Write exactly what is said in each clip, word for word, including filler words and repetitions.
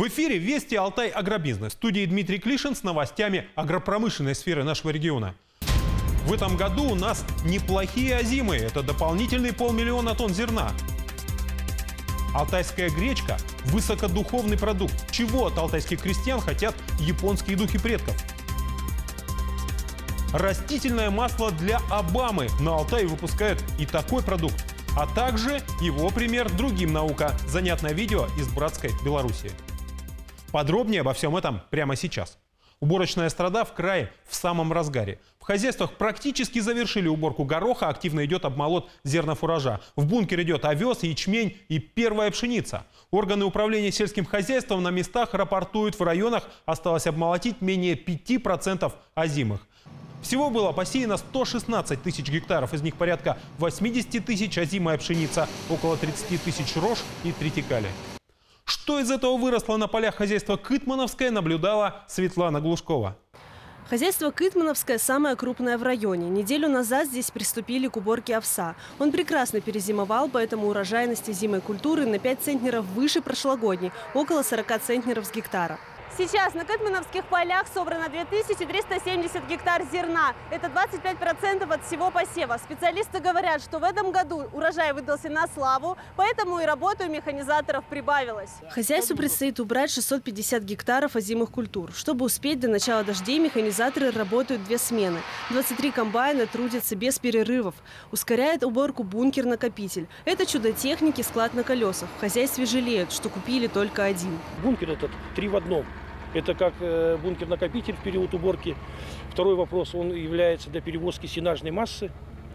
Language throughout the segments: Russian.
В эфире «Вести Алтай Агробизнес». В студии Дмитрий Клишин с новостями агропромышленной сферы нашего региона. В этом году у нас неплохие озимы. Это дополнительные полмиллиона тонн зерна. Алтайская гречка – высокодуховный продукт. Чего от алтайских крестьян хотят японские духи предков? Растительное масло для Обамы. На Алтае выпускают и такой продукт. А также его пример другим наука. Занятное видео из братской Белоруссии. Подробнее обо всем этом прямо сейчас. Уборочная страда в крае в самом разгаре. В хозяйствах практически завершили уборку гороха, активно идет обмолот зернофуража. В бункер идет овес, ячмень и первая пшеница. Органы управления сельским хозяйством на местах рапортуют, в районах осталось обмолотить менее пяти процентов озимых. Всего было посеяно сто шестнадцать тысяч гектаров, из них порядка восьмидесяти тысяч озимая пшеница, около тридцати тысяч рожь и тритикали. Что из этого выросло на полях хозяйства Кытмановское, наблюдала Светлана Глушкова. Хозяйство Кытмановское самое крупное в районе. Неделю назад здесь приступили к уборке овса. Он прекрасно перезимовал, поэтому урожайность озимой культуры на пять центнеров выше прошлогодней, около сорока центнеров с гектара. Сейчас на Кытмановских полях собрано две тысячи триста семьдесят гектар зерна. Это двадцать пять процентов от всего посева. Специалисты говорят, что в этом году урожай выдался на славу, поэтому и работа у механизаторов прибавилась. Хозяйству предстоит убрать шестьсот пятьдесят гектаров озимых культур. Чтобы успеть до начала дождей, механизаторы работают две смены. двадцать три комбайна трудятся без перерывов. Ускоряет уборку бункер-накопитель. Это чудо техники, склад на колесах. В хозяйстве жалеют, что купили только один. Бункер этот три в одном. Это как бункер-накопитель в период уборки. Второй вопрос, он является для перевозки сенажной массы,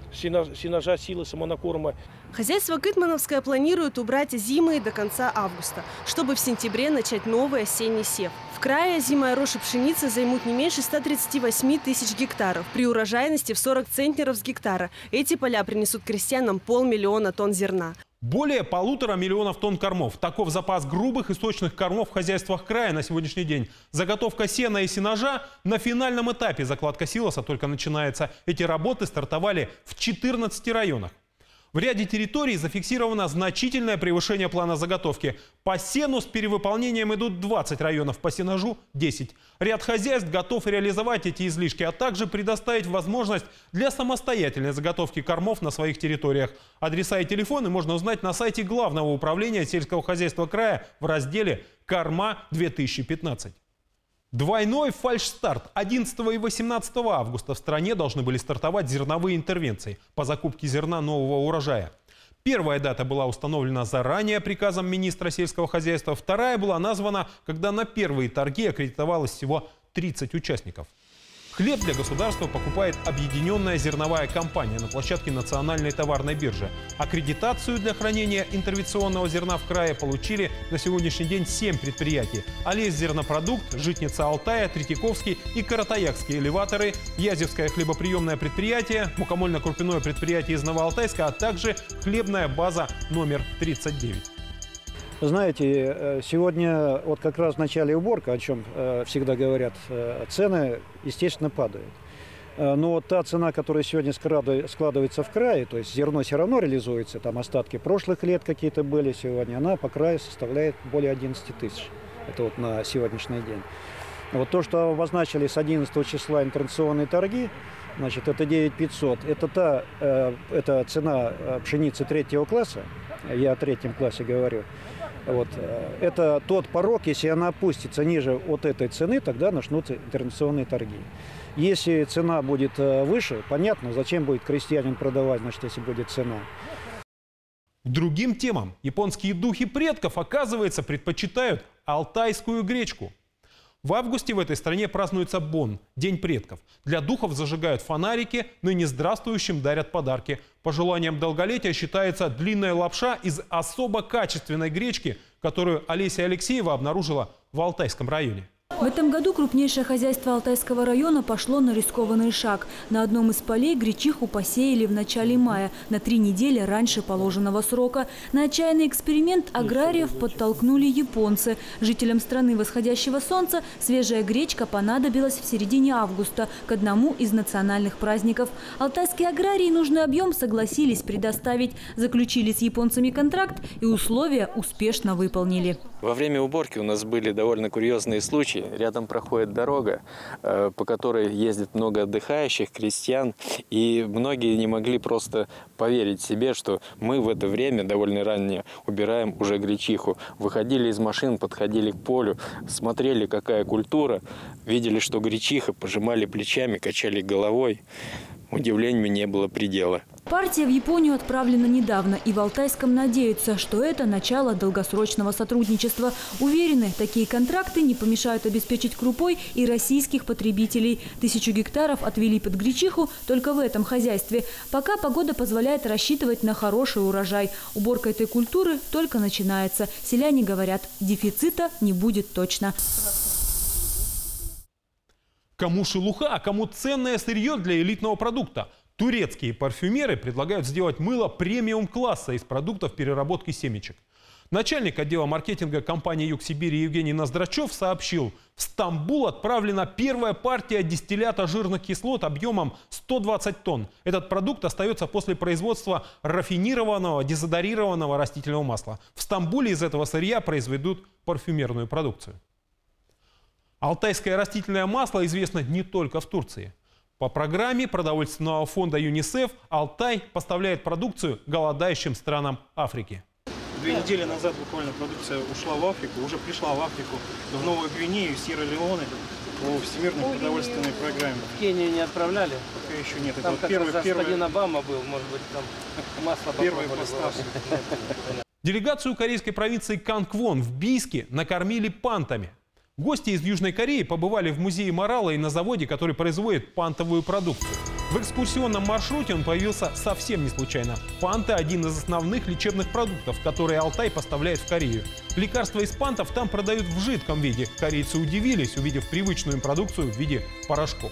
сенажа, силы, самонакорма. Хозяйство Кытмановское планирует убрать озимые до конца августа, чтобы в сентябре начать новый осенний сев. В крае озимая рожь и пшеница займут не меньше ста тридцати восьми тысяч гектаров при урожайности в сорок центнеров с гектара. Эти поля принесут крестьянам полмиллиона тонн зерна. Более полутора миллионов тонн кормов. Таков запас грубых и сочных кормов в хозяйствах края на сегодняшний день. Заготовка сена и сенажа на финальном этапе. Закладка силоса только начинается. Эти работы стартовали в четырнадцати районах. В ряде территорий зафиксировано значительное превышение плана заготовки. По сену с перевыполнением идут двадцать районов, по сенажу – десять. Ряд хозяйств готов реализовать эти излишки, а также предоставить возможность для самостоятельной заготовки кормов на своих территориях. Адреса и телефоны можно узнать на сайте Главного управления сельского хозяйства края в разделе «Корма две тысячи пятнадцать». Двойной фальшстарт. одиннадцатого и восемнадцатого августа в стране должны были стартовать зерновые интервенции по закупке зерна нового урожая. Первая дата была установлена заранее приказом министра сельского хозяйства. Вторая была названа, когда на первые торги аккредитовалось всего тридцать участников. Хлеб для государства покупает объединенная зерновая компания на площадке Национальной товарной биржи. Аккредитацию для хранения интервенционного зерна в крае получили на сегодняшний день семь предприятий. Алес-зернопродукт, Житница Алтая, Третьяковский и Каратаякские элеваторы, Язевское хлебоприемное предприятие, мукомольно-крупяное предприятие из Новоалтайска, а также хлебная база номер тридцать девять. Знаете, сегодня вот как раз в начале уборки, о чем всегда говорят, цены, естественно, падают. Но вот та цена, которая сегодня складывается в крае, то есть зерно все равно реализуется, там остатки прошлых лет какие-то были сегодня, она по краю составляет более одиннадцати тысяч. Это вот на сегодняшний день. Вот то, что обозначили с одиннадцатого числа интервенционные торги, значит, это девять тысяч пятьсот. Это та, это цена пшеницы третьего класса, я о третьем классе говорю. Вот. Это тот порог, если она опустится ниже вот этой цены, тогда начнутся интервенционные торги. Если цена будет выше, понятно, зачем будет крестьянин продавать, значит, если будет цена. Другим темам. Японские духи предков, оказывается, предпочитают алтайскую гречку. В августе в этой стране празднуется Бон – День предков. Для духов зажигают фонарики, ныне здравствующим дарят подарки. Пожеланием долголетия считается длинная лапша из особо качественной гречки, которую Олеся Алексеева обнаружила в Алтайском районе. В этом году крупнейшее хозяйство Алтайского района пошло на рискованный шаг. На одном из полей гречиху посеяли в начале мая, на три недели раньше положенного срока. На отчаянный эксперимент аграриев подтолкнули японцы. Жителям страны восходящего солнца свежая гречка понадобилась в середине августа, к одному из национальных праздников. Алтайские аграрии нужный объем согласились предоставить, заключили с японцами контракт и условия успешно выполнили. Во время уборки у нас были довольно курьезные случаи. Рядом проходит дорога, по которой ездит много отдыхающих, крестьян. И многие не могли просто поверить себе, что мы в это время довольно ранее убираем уже гречиху. Выходили из машин, подходили к полю, смотрели, какая культура. Видели, что гречиха, пожимали плечами, качали головой. Удивлению не было предела. Партия в Японию отправлена недавно, и в Алтайском надеются, что это начало долгосрочного сотрудничества. Уверены, такие контракты не помешают обеспечить крупой и российских потребителей. Тысячу гектаров отвели под гречиху только в этом хозяйстве. Пока погода позволяет рассчитывать на хороший урожай. Уборка этой культуры только начинается. Селяне говорят, дефицита не будет точно. Кому шелуха, а кому ценное сырье для элитного продукта. Турецкие парфюмеры предлагают сделать мыло премиум-класса из продуктов переработки семечек. Начальник отдела маркетинга компании «Юг Сибири» Евгений Ноздрачев сообщил, в Стамбул отправлена первая партия дистиллята жирных кислот объемом сто двадцать тонн. Этот продукт остается после производства рафинированного дезодорированного растительного масла. В Стамбуле из этого сырья произведут парфюмерную продукцию. Алтайское растительное масло известно не только в Турции. По программе продовольственного фонда ЮНИСЕФ Алтай поставляет продукцию голодающим странам Африки. Две недели назад буквально продукция ушла в Африку, уже пришла в Африку, в Новую Гвинею, Сьерра-Леоне по Всемирной продовольственной программе. В Кению не отправляли? Пока еще нет. Там Это как первый, господин первый, Обама был, может быть, там масло первые поставки. Делегацию корейской провинции Кангвон в Бийске накормили пантами. Гости из Южной Кореи побывали в музее морала и на заводе, который производит пантовую продукцию. В экскурсионном маршруте он появился совсем не случайно. Панты – один из основных лечебных продуктов, которые Алтай поставляет в Корею. Лекарства из пантов там продают в жидком виде. Корейцы удивились, увидев привычную им продукцию в виде порошков.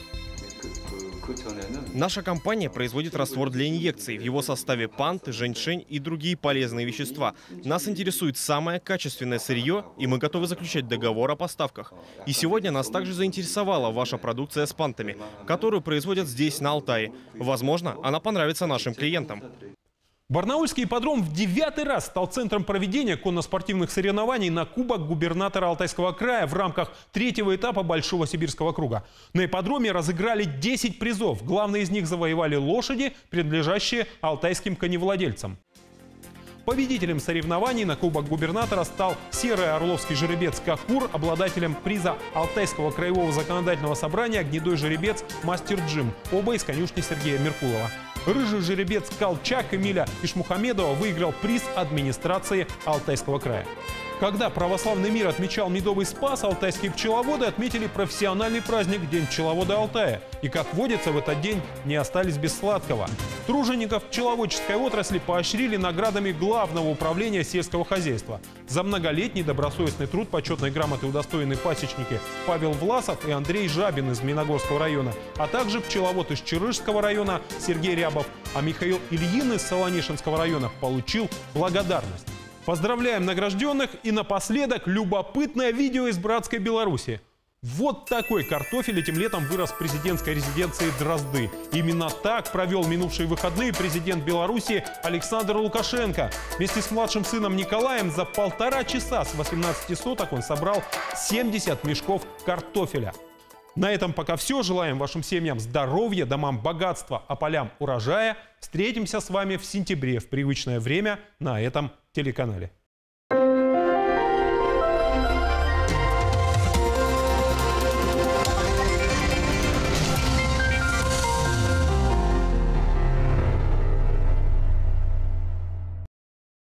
Наша компания производит раствор для инъекций. В его составе панты, женьшень и другие полезные вещества. Нас интересует самое качественное сырье, и мы готовы заключать договор о поставках. И сегодня нас также заинтересовала ваша продукция с пантами, которую производят здесь, на Алтае. Возможно, она понравится нашим клиентам. Барнаульский ипподром в девятый раз стал центром проведения конно-спортивных соревнований на Кубок губернатора Алтайского края в рамках третьего этапа Большого Сибирского круга. На ипподроме разыграли десять призов. Главные из них завоевали лошади, принадлежащие алтайским коневладельцам. Победителем соревнований на Кубок губернатора стал серый орловский жеребец Кокур, обладателем приза Алтайского краевого законодательного собрания гнедой жеребец Мастер Джим, оба из конюшни Сергея Меркулова. Рыжий жеребец Колчак Эмиля Ишмухамедова выиграл приз администрации Алтайского края. Когда православный мир отмечал Медовый Спас, алтайские пчеловоды отметили профессиональный праздник День пчеловода Алтая. И, как водится, в этот день не остались без сладкого. Тружеников пчеловодческой отрасли поощрили наградами Главного управления сельского хозяйства. За многолетний добросовестный труд почетной грамоты удостоены пасечники Павел Власов и Андрей Жабин из Змеиногорского района, а также пчеловод из Чарышского района Сергей Рябов, а Михаил Ильин из Солонишинского района получил благодарность. Поздравляем награжденных, и напоследок любопытное видео из братской Беларуси. Вот такой картофель этим летом вырос в президентской резиденции Дрозды. Именно так провел минувшие выходные президент Беларуси Александр Лукашенко. Вместе с младшим сыном Николаем за полтора часа с восемнадцати соток он собрал семьдесят мешков картофеля. На этом пока все. Желаем вашим семьям здоровья, домам богатства, а полям урожая. Встретимся с вами в сентябре в привычное время на этом телеканале.